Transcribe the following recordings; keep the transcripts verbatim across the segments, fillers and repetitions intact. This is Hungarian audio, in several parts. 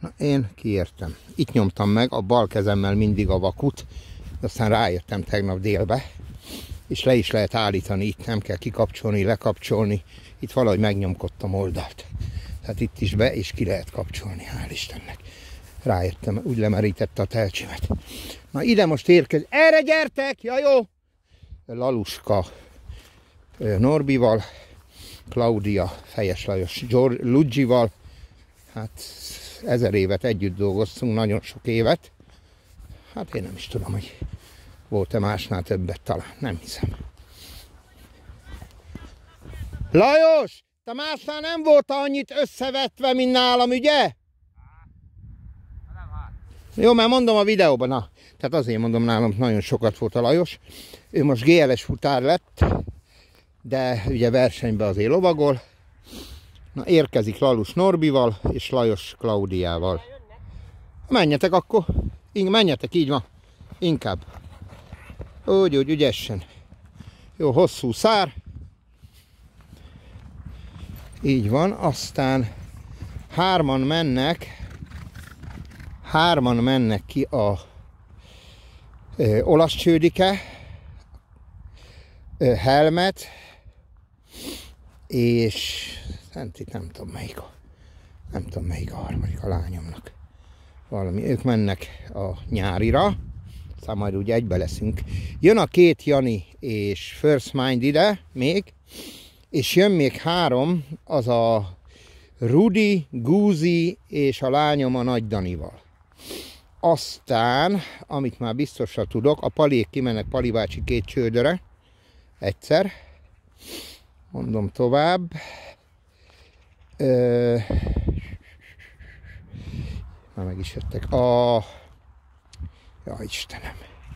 Na, én kiértem. Itt nyomtam meg a bal kezemmel mindig a vakut, aztán rájöttem tegnap délbe, és le is lehet állítani, itt nem kell kikapcsolni, lekapcsolni, itt valahogy megnyomkodtam oldalt. Tehát itt is be és ki lehet kapcsolni, hál' Istennek. Rájöttem, úgy lemerítette a telcsimet. Na ide most érkezik. Erre gyertek! Ja jó! Laluska Norbival, Klaudia Fejes Lajos Ludzsival. Hát ezer évet együtt dolgoztunk, nagyon sok évet. Hát én nem is tudom, hogy volt-e másnál többet talán. Nem hiszem. Lajos! Te másnál nem volt annyit összevetve, mint nálam, ugye? Jó, mert mondom a videóban, na. Tehát azért mondom, nálam nagyon sokat volt a Lajos. Ő most gé el es futár lett, de ugye versenyben azért lovagol. Na, érkezik Lalus Norbival és Lajos Klaudiával. Menjetek akkor. Menjetek, így van. Inkább. Úgy, úgy, ügyesen. Jó, hosszú szár. Így van, aztán hárman mennek, hárman mennek ki a ö, olasz csődike, ö, helmet, és hát itt nem tudom melyik a, nem tudom melyik a harmadik a lányomnak. Valami, ők mennek a nyárira, aztán majd úgy egybe leszünk. Jön a két Jani és First Mind ide még, és jön még három, az a Rudi, Gúzi és a lányom a Nagy Danival. Aztán, amit már biztosra tudok, a Palék kimennek Pali bácsi két csődöre, egyszer. Mondom tovább. Ö... Már meg is jöttek. A... Ja, Istenem.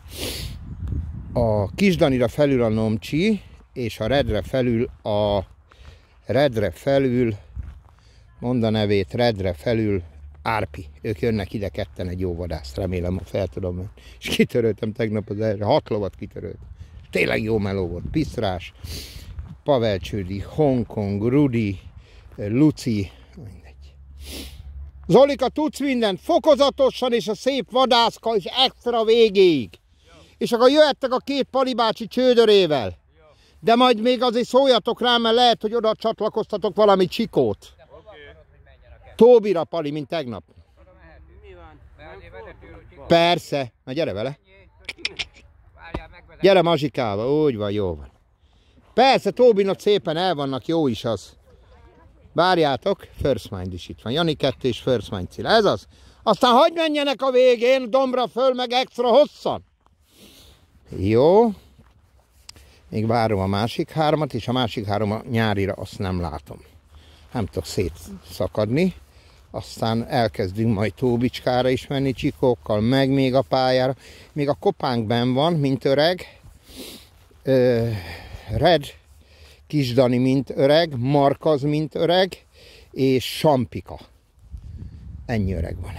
A Kis Danira felül a Nomcsi, és a Redre felül a Redre felül, mondd a nevét, Redre felül Árpi. Ők jönnek ide ketten egy jó vadászt, remélem, fel tudom menni. És kitöröltem tegnap az erre, hat lovat kitörölt. Tényleg jó meló volt. Piszrás, Pavel Csődi, Hongkong, Rudi, Luci, mindegy. Zolika, tudsz mindent, fokozatosan és a szép vadászka és extra végéig. Jó. És akkor jöhettek a két Pali bácsi csődörével. Jó. De majd még azért szóljatok rám, mert lehet, hogy oda csatlakoztatok valami csikót. Okay. Tóbira, Pali, mint tegnap. Mi van? Persze. Na gyere vele. Gyere Mazsikával, úgy van, jó van. Persze, Tóbinak szépen el vannak, jó is az. Várjátok, First Mind is itt van. Jani kettő és First Mind Cilla. Ez az. Aztán hagyj menjenek a végén, dombra föl, meg extra hosszan. Jó. Még várom a másik hármat, és a másik három a nyárira azt nem látom. Nem tudok szétszakadni. Aztán elkezdünk majd Tóbicskára is menni csikókkal, meg még a pályára. Még a kopánk benn van, mint öreg. Ö, Red, Kis Dani, mint öreg, Markaz, mint öreg, és Sampika. Ennyi öreg van.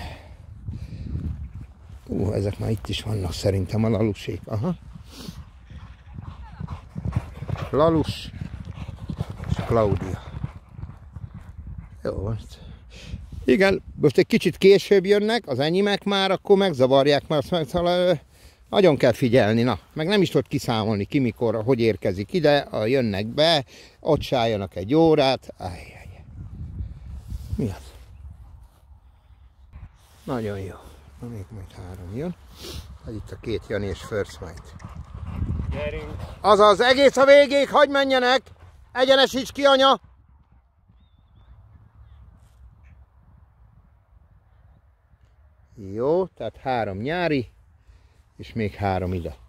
Ú, ezek már itt is vannak szerintem a Lalusék. Aha. Lalus és Klaudia. Jó van. Igen, most egy kicsit később jönnek, az enyémek már, akkor megzavarják, mert azt meg, szóval, nagyon kell figyelni, na, meg nem is tudod kiszámolni ki, mikor, hogy érkezik ide, a jönnek be, ott sálljanak egy órát, ajjaj. Mi az? Nagyon jó. Na, még majd három jön. Hát itt a két Jani és First Mind. Gyerünk! Azaz, egész a végéig, hagyj menjenek! Egyenesíts ki, anya! Jó, tehát három nyári, és még három ide.